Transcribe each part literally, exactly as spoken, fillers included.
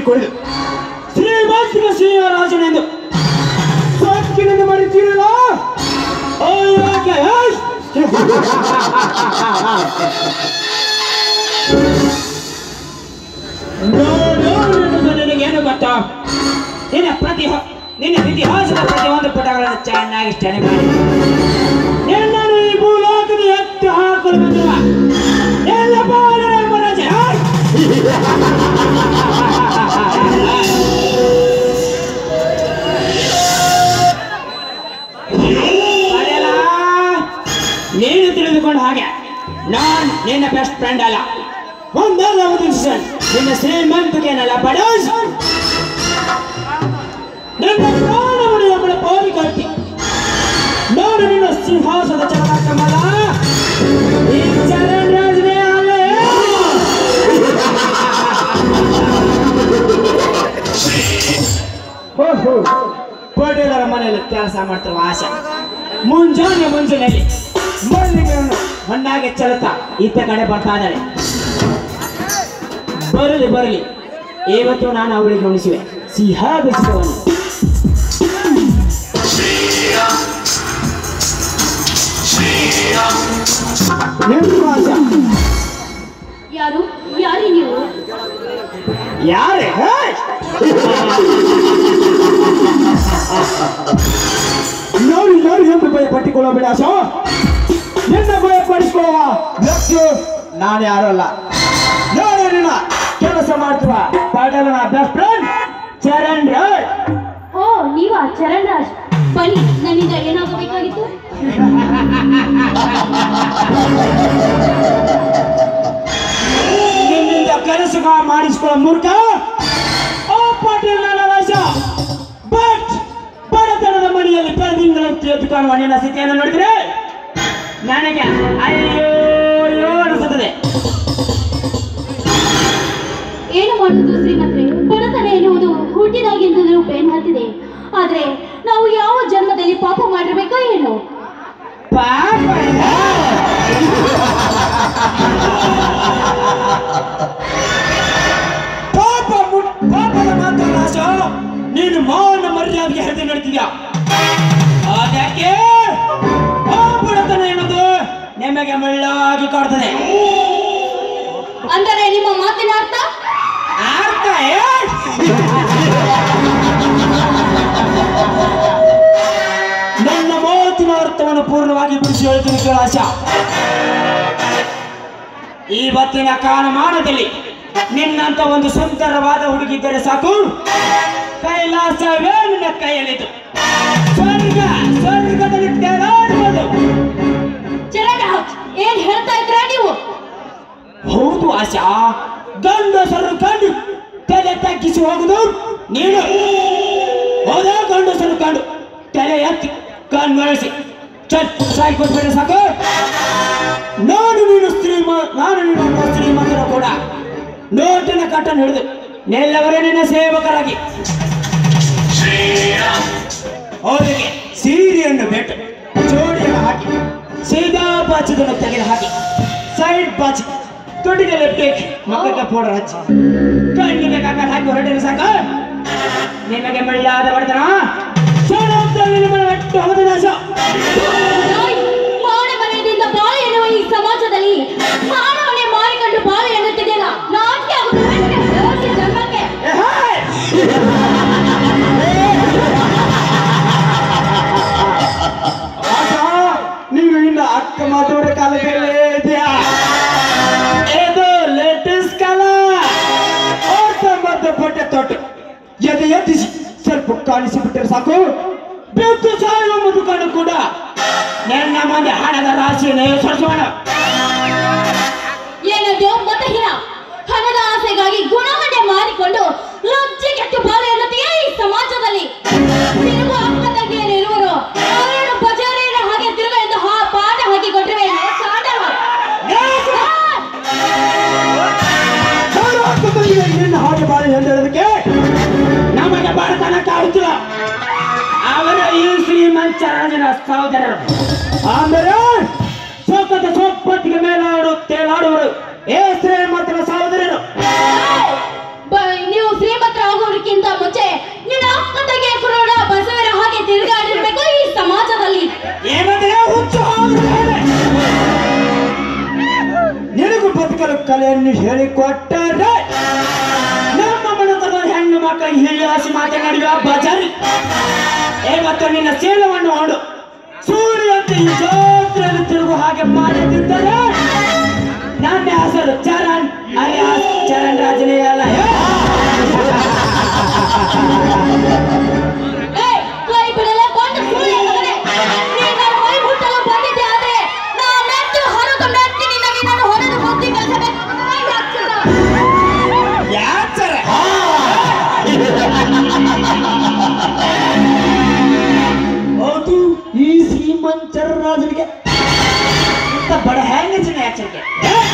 ಕುಡಿದು ಶ್ರೀಮಂತಿಕ ಶ್ರೀರಾಜನೆಂದು ಸೊಕ್ಕಿನಿಂದ ಮರಿತೀರಲ್ಲ. ನಿನಗೇನು ಗೊತ್ತಾ? ನಿನ್ನ ಪ್ರತಿ ನಿನ್ನ ಇತಿಹಾಸದ ಪ್ರತಿಯೊಂದು ಪುಟಗಳನ್ನು ಚೆನ್ನಾಗಿ ಸ್ಟಡಿ ಮಾಡಿ ನಿನ್ನನ್ನು ಈ ಭೂಲೋಕದ ಎತ್ತಿ ಹಾಕಲು ಬಂದಿರುವ ಎಲ್ಲ ಬಾಲರ ಮಹಾರಾಜ ನೀನು ತಿಳಿದುಕೊಂಡು ಹಾಗೆ ನಾನ್ ನಿನ್ನ ಬೆಸ್ಟ್ ಫ್ರೆಂಡ್ ಅಲ್ಲ, ಒಂದಲ್ಲ ಒಂದು ನಿನ್ನ ಶ್ರೀಮಂತಿಕೆನಲ್ಲ ಬಡೋಸ್ ನಿನ್ನ ಪ್ರಾಣವನ್ನು ಒಬ್ಬಳ ಪೋಲಿ ಕಟ್ಟಿ ನೋಡು ನಿನ್ನ ಸಿಂಹಾಸದ ಚಕ್ರಕಮಲ ಈ ಚರಣ್ ರಾಜನೇ ಅಲ್ಲೇ. ಪಟೇಲರ ಮನೆಯಲ್ಲಿ ಕೆಲಸ ಮಾಡ್ತಿರುವ ಆಶಾ ಮುಂಜಾನೆ ಮುಂಜಾನೆಯಲ್ಲಿ ಮಲ್ಲಿಗೆಯನ್ನು ಹೊನ್ನಾಗೆ ಚೆಲ್ಲುತ್ತಾ ಇತ್ತ ಕಡೆ ಬರ್ತಾ ಇದ್ದಾಳೆ. ಬರಲಿ ಬರಲಿ, ಇವತ್ತು ನಾನು ಅವಳಿಗೆ ಉಣಿಸುವೆ ಸಿಹಾ ಬಿಸಿದವನು. ಯಾರು ಯಾರೇ ನೀವು? ಯಾರೇ ನೋಡಿ ನೋಡಿ ಎಂದು ಭಯ ಪಟ್ಟಿಕೊಳ್ಳಬೇಡ ಆಶಾ, ನಿನ್ನ ಭಯ ಪಡಿಸಿಕೊಳ್ಳುವ ಲಕ್ಷ್ಯ ನಾನು ಯಾರು ಅಲ್ಲ. ನೋಡಿ ನಿನ್ನ ಕೆಲಸ ಮಾಡ್ತೀವ ಪಾಟೀಲನ ಬೆಸ್ಟ್ ಫ್ರೆಂಡ್ ಚರಣ್ ರಾಜ್. ಓ ನೀವಾ ಚರಣ್ ರಾಜ್, ಬನ್ನಿ ನನ್ನಿಂದ ಏನಾಗಬೇಕಾಗಿತ್ತು? ನಿನ್ನಿಂದ ಕೆಲಸ ಮಾಡಿಸಿಕೊಳ್ಳೋ ಮೂರ್ಖ ಓ ಪಾಟೀಲ್ ನನ್ನ ರಾಜ. ಬಟ್ ಬಡತನದ ಮನೆಯಲ್ಲಿ ಬೆಳೆದಿಂಗಳಂತೆ ಎದ್ದು ಕಾಣುವ ನಿನ್ನ ಸ್ಥಿತಿಯನ್ನು ನೋಡಿದ್ರೆ ನನಗೆ ಅಯ್ಯೋ ಅನಿಸುತ್ತದೆ. ಏನು ಮಾಡುವುದು ಶ್ರೀಮಂತ್ರೆ? ಬಡತನ ಎನ್ನುವುದು ಹುಟ್ಟಿದಾಗಿಂದಲೂ ಬೇನ್ ಹತ್ತಿದೆ. ಆದ್ರೆ ನಾವು ಯಾವ ಜನ್ಮದಲ್ಲಿ ಪಾಪ ಮಾಡಿರ್ಬೇಕೋ ಏನು? ಪಾಪ ಪಾಪ ಪಾಪದ ಮಾತ್ರ ರಾಜ, ನೀನು ಮಾನ ಮರ್ಯಾದೆಗೆ ಹಿಡಿದು ನಡ್ತಿದ್ಯಾ. ಅದಕ್ಕೆ ಆ ಬಡತನ ಎನ್ನುವುದು ನಿಮಗೆ ಮಳ್ಳಾಗಿ ಕಾಡ್ತದೆ. ಅಂದರೆ ನಿಮ್ಮ ಮಾತಿನ ಅರ್ಥ ಅರ್ಥ ನನ್ನ ಮಾತಿನ ಅರ್ಥವನ್ನು ಪೂರ್ಣವಾಗಿ ಬಿಡಿಸಿ ಹೇಳ್ತೀನಿ ಕೇಳಾಶ. ಇವತ್ತಿನ ಕಾಲಮಾನದಲ್ಲಿ ನಿನ್ನಂತ ಒಂದು ಸುಂದರವಾದ ಹುಡುಗಿದ್ದರೆ ಸಾಕು, ಕೈಲಾಸವೇ ನಿನ್ನ ಕೈಯಲ್ಲಿದ್ದು ಸ್ವರ್ಗ ಸ್ವರ್ಗದಲ್ಲಿ ತೇಲಾಡುವುದು. ಚರಣ್ ಏನ್ ಹೇಳ್ತಾ ಇದ್ರ ನೀವು? ಹೌದು ಆಶಾ, ಗಂಡಸರು ಕಂಡು ತಲೆ ತಗ್ಗಿಸಿ ಹೋಗುದು ನೀನು. ಹೌದಾ? ಗಂಡಸರು ಕಂಡು ತಲೆ ಎತ್ತಿ ಕಣ್ಣೊಳಿಸಿ ಚಟ್ ಸಾಯಿ ಕೊಟ್ಬೇಡ ಸಾಕು. ನಾನು ನೀನು ಶ್ರೀಮ ನಾನು ನೀನು ಶ್ರೀಮಂತರು ಕೂಡ ನೋಟಿನ ಕಟ್ಟನ್ನು ಹಿಡಿದು ನೆಲ್ಲವರೇ ನಿನ್ನ ಸೇವಕರಾಗಿ ಅವರಿಗೆ ಸೀರೆಯನ್ನು ಬಿಟ್ಟು ಜೋಡಿಯನ್ನು ಹಾಕಿ ಸೀದಾ ಬಾಚದನ್ನು ತೆಗೆದು ಹಾಕಿ ಸೈಡ್ ಬಾಚಿ ತುಟಿಗೆ ಲೆಫ್ಟ್ ಮಕ್ಕಕ್ಕೆ ಪೌಡರ್ ಹಚ್ಚಿ ಕಣ್ಣಿಗೆ ಕಾಕ ಹಾಕಿ ಹೊರಟಿನ ಸಾಕ. ನಿಮಗೆ ಮಳ್ಳಾದ ಬಡತನ ಮಾನ ಮನೆಯಿಂದ ಬಾಳೆ ಎನ್ನುವ ಈ ಸಮಾಜದಲ್ಲಿ ಮಾನವನೇ ಮಾರಿಕೊಂಡು ಬಾಳೆ ಎನ್ನುತ್ತಿದೆಯಲ್ಲ, ನಾಟ್ಯ ಆಗುತ್ತದೆ ಜನ್ಮಕ್ಕೆ. ನೀನು ಇನ್ನ ಅಕ್ಕ ಮಾತುವ ಕಾಲದಲ್ಲೇ ಇದೆಯಾ? ಇದು ಲೇಟೆಸ್ಟ್ ಕಾಲ. ಬಟ್ಟೆ ತೊಟ್ಟು ಎದೆ ಎತ್ತಿಸಿ ಸ್ವಲ್ಪ ಕಾಣಿಸಿ ಬಿಟ್ಟರೆ ಸಾಕು, ಬೆಕ್ಕು ಸಾಯುವ ಮುದುಕನು ಕೂಡ ನನ್ನ ಮಂದಿ ಹಣದ ರಾಶಿಯನ್ನು ಸರಿಸೋಣ. ಏನೋ ಮತಹೀನ ಹಣದ ಆಸೆಗಾಗಿ ಗುಣವನ್ನೇ ಮಾರಿಕೊಂಡು ಲಜ್ಜೆ ಕೆಟ್ಟು ಬಾಳೆ ಎನ್ನುತ್ತೀಯ ಈ ಸಮಾಜದಲ್ಲಿ. ತಿರುಗು ಅಕ್ಕ ತಂಗಿಯನ್ನು ಇರುವರು ಅವರನ್ನು ಬಜಾರಿನ ಹಾಗೆ ತಿರುಗ ಎಂದು ಹಾ ಪಾಠ ಹಾಕಿ ಕೊಟ್ಟರೆ ನಿನ್ನ ಹಾಗೆ ಬಾಳೆ ಹೇಳೋದಕ್ಕೆ ನಮಗೆ ಬಡತನ ಕಾಡುತ್ತಿಲ್ಲ. ಅವರು ಈ ಶ್ರೀಮಂತ ರಾಜನ ಸಹೋದರರು. ಅಂದರೆ ಸೊಕ್ಕದ ಸೊಪ್ಪತ್ತಿಗೆ ಮೇಲಾಡು ತೇಲಾಡುವರು ಏ ಶ್ರೀಮಂತರ ಸಹೋದರರು. ನೀವು ಶ್ರೀಮಂತ ಶಾಲೆಯನ್ನು ಹೇಳಿಕೊಟ್ಟರೆ ನಮ್ಮ ಮನತನ ಹೆಣ್ಣು ಮಕ್ಕಳಿಗೆ ಹೇಳಿ ಹಸಿ ಮಾತನಾಡುವ ಬಜಾರಿ ಇವತ್ತು ನಿನ್ನ ಶೀಲವನ್ನು ಹೊಂಡು ಸೂರ್ಯಂತೆ ಈ ಜಾತ್ರೆಯಲ್ಲಿ ತಿರುಗು ಹಾಗೆ ಮಾಡದಿದ್ದರೆ ನನ್ನ ಹೆಸರು ಚರಣ್ ಅಲಿಯಾಸ್ ಚರಣ್ ರಾಜನೇ ಅಲ್ಲ. ಕೈ ಬಿಡಲೇ ಬಂದ ಸೂರ್ಯ ಮಗನೇ, ನೀನು ಮೈ ಮುಟ್ಟಲು ಬಂದಿದ್ದೆ ಆದರೆ ನಾನಂತೂ ಹೊರಗೆ ಮೆಟ್ಟಿ ನಿನಗೆ ನಾನು ಹೊರಗೆ ಬುದ್ಧಿ ಕಲಿಸಬೇಕು. ಯಾಚರ ಹೌದು, ಈ ಶ್ರೀಮಂತ ರಾಜನಿಗೆ ಇಂಥ ಬಡ ಹೆಂಗಸಿನ ಎಚ್ಚರಿಕೆ.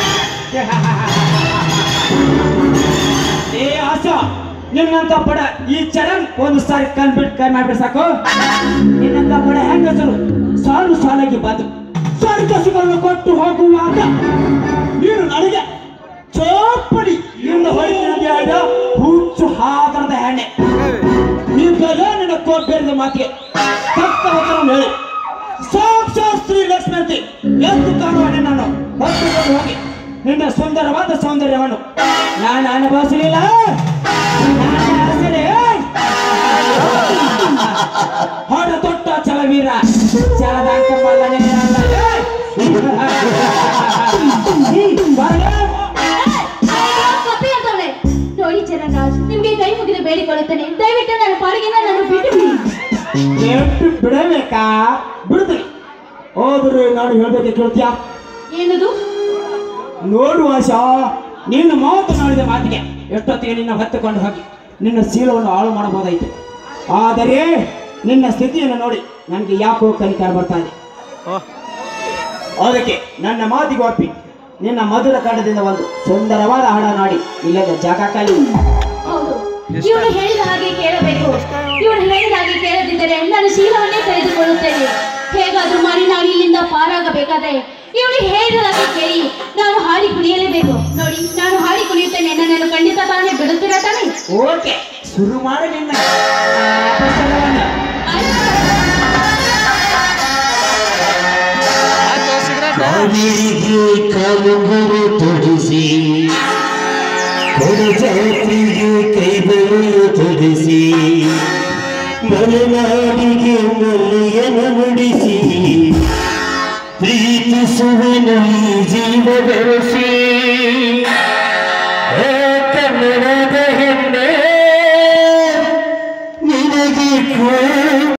ಏ ಆಸಾ, ನಿನ್ನಂತ ಬಡ ಈ ಚರಣ್ ಒಂದು ಸಾರಿ ಕನ್ಬಿಟ್ ಕೈ ಮಾಡ್ಬಿಟ್ಟು ಸಾಕು. ನಿನ್ನಂತ ಬಡ ಹೆಂಗಸರು ಸಾಲು ಸಾಲಾಗಿ ಬಂದು ಸ್ವರ್ಗಸುಗಳನ್ನು ಕೊಟ್ಟು ಹೋಗುವಾಗ ನೀನು ನನಗೆ ಚೋಪಡಿ ಇಂದ ಹೊಳಿದ ಹುಚ್ಚು ಹಾದರದ ಹೆಣ್ಣೆ. ನೀವೆಲ್ಲ ನಿನ್ನ ಕೋಪೇರಿದ ಮಾತಿಗೆ ತಕ್ಕ ಉತ್ತರ ಹೇಳಿ ಸಾಕ್ಷಾತ್ ಶ್ರೀ ಲಕ್ಷ್ಮೀ ಎಂದು ಕಾಣುವ ನಿನ್ನನ್ನು ಹೊತ್ತುಕೊಂಡು ಹೋಗಿ ನಿನ್ನ ಸುಂದರವಾದ ಸೌಂದರ್ಯವನ್ನು ನಾನು ಅನುಭವಿಸಲಿಲ್ಲ. ಹೊರ ತೊಟ್ಟ ಚಲವೀರ ಚಲದಾಂಕಲ್ಲನೇ ನೋಡಿ ಚರಣರಾಜ್, ನಿಮ್ಗೆ ಕೈ ಮುಗಿದು ಬೇಡಿಕೊಳ್ಳುತ್ತೇನೆ, ದಯವಿಟ್ಟು ನನ್ನ ಪಾಡಿಗೆ ನಾನು ಬಿಟ್ಟು ಬಿಟ್ಟು ಬಿಡಬೇಕಾ? ಬಿಡುತ್ತೀನಿ. ಹೋದ್ರೆ ನಾನು ಹೇಳ್ಬೇಕು ಕೇಳ್ತೀಯಾ? ಏನದು? ನೋಡು ಆಶಾ, ನಿನ್ನ ಮಾತನಾಡಿದ ಮಾತಿಗೆ ಎಷ್ಟೊತ್ತಿಗೆ ನಿನ್ನ ಹೊತ್ತುಕೊಂಡು ಹೋಗಿ ನಿನ್ನ ಶೀಲವನ್ನು ಹಾಳು ಮಾಡಬಹುದಾಯಿತು. ಆದರೆ ನಿನ್ನ ಸ್ಥಿತಿಯನ್ನು ನೋಡಿ ನನಗೆ ಯಾಕೋ ಕಲಿಕಾರ ಬರ್ತಾ ಇದೆ. ಅದಕ್ಕೆ ನನ್ನ ಮಾತಿಗೆ ಒಪ್ಪಿ ನಿನ್ನ ಮಧುರ ಕಂಡದಿಂದ ಒಂದು ಸುಂದರವಾದ ಹಾಡ ನಾಡಿ ಇಲ್ಲದ ಜಾಗ ಖಾಲಿ. ಹೌದು, ಇವನು ಹೇಳಿದ ಹಾಗೆ ಕೇಳಬೇಕು. ಇವನು ಹೇಳಿದ ಹಾಗೆ ಕೇಳದಿದ್ದರೆ ನಾನು ಶೀಲವನ್ನೇ ಕಳೆದುಕೊಳ್ಳುತ್ತೇನೆ. ಹೇಗಾದ್ರೂ ಮಾಡಿ ನಾನು ಇಲ್ಲಿಂದ ಪಾರಾಗಬೇಕಾದ್ರೆ ಇವನು ಹೇಳಿದ ಹಾಗೆ ಕೇಳಿ ನಾನು ಹಾಡಿ ಕುಣಿಯಲೇಬೇಕು. ನೋಡಿ, ನಾನು ಹಾಡಿ ಕುಣಿಯುತ್ತೇನೆ. ನನ್ನನ್ನು ಖಂಡಿತ ತಾನೇ ಬಿಡುತ್ತೀರಾ ತಾನೇ? ಓಕೆ, ಶುರು ಮಾಡಿ ನಿನ್ನ ಕಾವೇರಿಗೆ ಕಾಲುಂಗುರು ತೊಡಿಸಿ ಕೊಡಜಾತ್ರೆಗೆ ಕೈಬೆರಳು ತೊಡಿಸಿ ಮಲೆನಾಡಿಗೆ ಮಲ್ಲಿಯನ್ನು ನುಡಿಸಿ ಪ್ರೀತಿಸುವನು ಈ ಜೀವ ಬೆಳೆಸಿ